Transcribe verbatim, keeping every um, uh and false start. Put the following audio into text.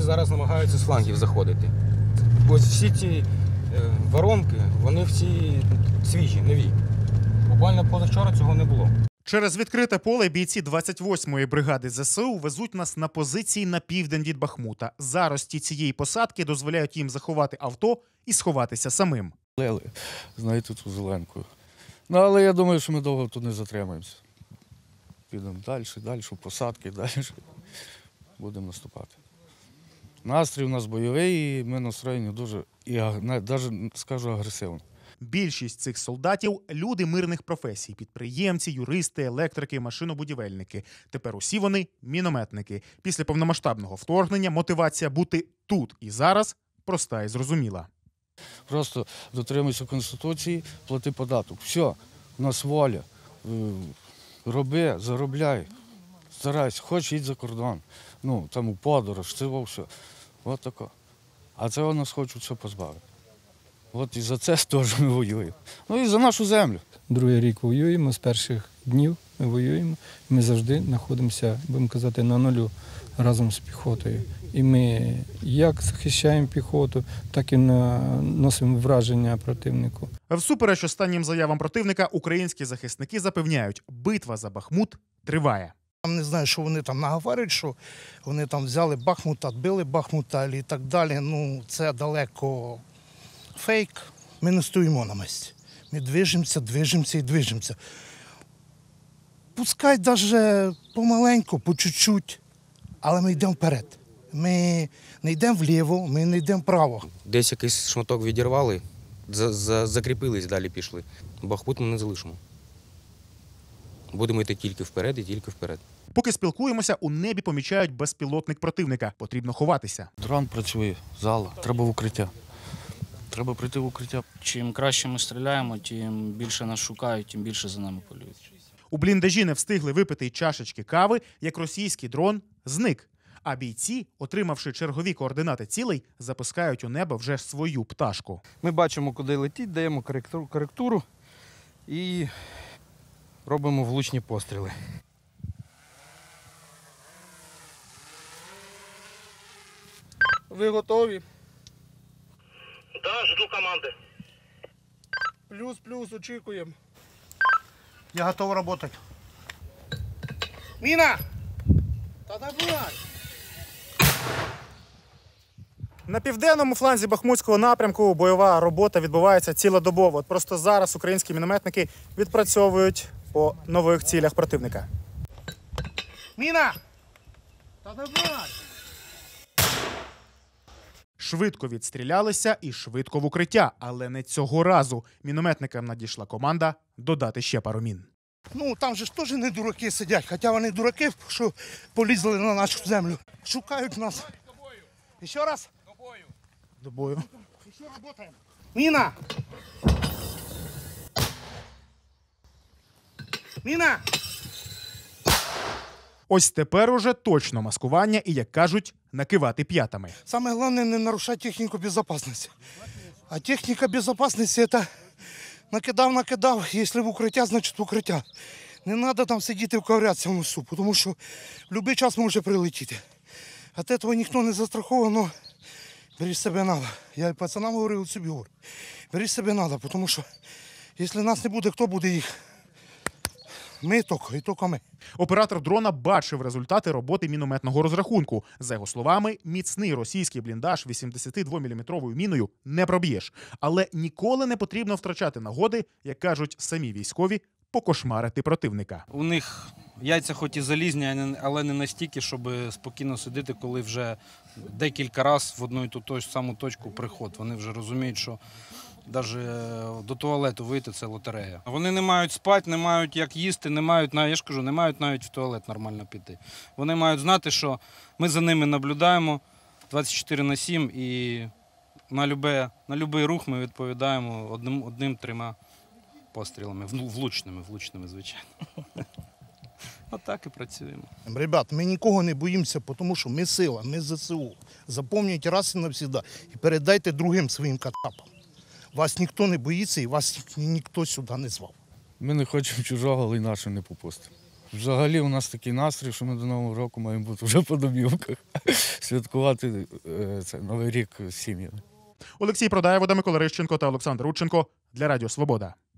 зараз намагаються з флангів заходити. Ось всі ці е, воронки, вони всі свіжі, нові. Буквально позавчора цього не було. Через відкрите поле бійці двадцять восьмої бригади зе се у везуть нас на позиції на південь від Бахмута. Зарості цієї посадки дозволяють їм заховати авто і сховатися самим. Лели, знаєте, ту зеленку. Ну, але я думаю, що ми довго тут не затримаємося. Підемо далі, далі, посадки, далі. Будемо наступати. Настрій у нас бойовий, і ми настроєні дуже, і навіть, скажу, агресивно. Більшість цих солдатів – люди мирних професій – підприємці, юристи, електрики, машинобудівельники. Тепер усі вони – мінометники. Після повномасштабного вторгнення мотивація бути тут і зараз проста і зрозуміла. Просто дотримуйся Конституції, плати податок. Все, у нас воля. Роби, заробляй, старайся, хоч їдь за кордон. Ну, там у подорож, це все. От тако. А це нас хочуть все позбавити. От і за це теж ми воюємо. Ну і за нашу землю. Другий рік воюємо, з перших днів ми воюємо. Ми завжди знаходимося, будемо казати, на нулю разом з піхотою. І ми як захищаємо піхоту, так і наносимо враження противнику. Всупереч останнім заявам противника, українські захисники запевняють, битва за Бахмут триває. Не знаю, що вони там наговорюють, що вони там взяли Бахмут, відбили Бахмута і так далі. Ну, це далеко фейк. Ми не стоїмо на місці. Ми движемося, движемося і движемося. Пускай навіть помаленьку, по чуть-чуть, але ми йдемо вперед. Ми не йдемо вліво, ми не йдемо вправо. Десь якийсь шматок відірвали, за, за, закріпились, далі пішли. Бахмут ми не залишимо. Будемо йти тільки вперед і тільки вперед. Поки спілкуємося, у небі помічають безпілотник противника. Потрібно ховатися. Дрон працює, зала, треба в укриття. Треба прийти в укриття. Чим краще ми стріляємо, тим більше нас шукають, тим більше за нами полюють. У бліндажі не встигли випити й чашечки кави, як російський дрон зник. А бійці, отримавши чергові координати цілей, запускають у небо вже свою пташку. Ми бачимо, куди летить, даємо коректуру, коректуру і робимо влучні постріли. Ви готові? Да, жду команди. Плюс-плюс, очікуємо. Я готовий працювати. Міна! Та давай! На південному фланзі Бахмутського напрямку бойова робота відбувається цілодобово. От просто зараз українські мінометники відпрацьовують по нових цілях противника. Міна! Та давай! Швидко відстрілялися і швидко в укриття. Але не цього разу. Мінометникам надійшла команда додати ще пару мін. Ну, там же ж теж не дураки сидять, хоча вони дураки, що полізли на нашу землю. Шукають нас. Ще раз? До бою. До бою. Ще працюємо. Міна! Міна! Ось тепер уже точно маскування і, як кажуть, накивати п'ятами. Саме головне не нарушати техніку безпечності. А техніка безпечності – це накидав-накидав, якщо в укриття, значить в укриття. Не треба там сидіти вковырятися в носу, тому що в будь-який час може прилетіти. Від цього ніхто не застрахований, але беріть себе треба. Я пацанам говорив, собі говорю. Беріть себе треба, тому що якщо нас не буде, хто буде їх? Ми тільки, і тільки ми. Оператор дрона бачив результати роботи мінометного розрахунку. За його словами, міцний російський бліндаж вісімдесятидвоміліметровою міною не проб'єш. Але ніколи не потрібно втрачати нагоди, як кажуть самі військові, покошмарити противника. У них яйця хоч і залізні, але не настільки, щоб спокійно сидіти, коли вже декілька разів в одну і ту ж саму точку приход. Вони вже розуміють, що навіть до туалету вийти – це лотерея. Вони не мають спати, не мають як їсти, не мають, я ж кажу, не мають навіть в туалет нормально піти. Вони мають знати, що ми за ними наблюдаємо двадцять чотири на сім і на любе, на любий рух ми відповідаємо одним, одним-трьома пострілами, влучними, влучними, звичайно. Отак і працюємо. Ребят, ми нікого не боїмося, тому що ми сила, ми зе се у. Запам'ятайте раз і навсегда і передайте другим своїм кацапам. Вас ніхто не боїться і вас ніхто сюди не звав. Ми не хочемо чужого, але й нашого не попустимо. Взагалі у нас такий настрій, що ми до Нового року маємо бути вже по домівках, святкувати е, це, Новий рік з сім'ями. Олексій Продаєв, Микола Рищенко та Олександр Рудченко для Радіо Свобода.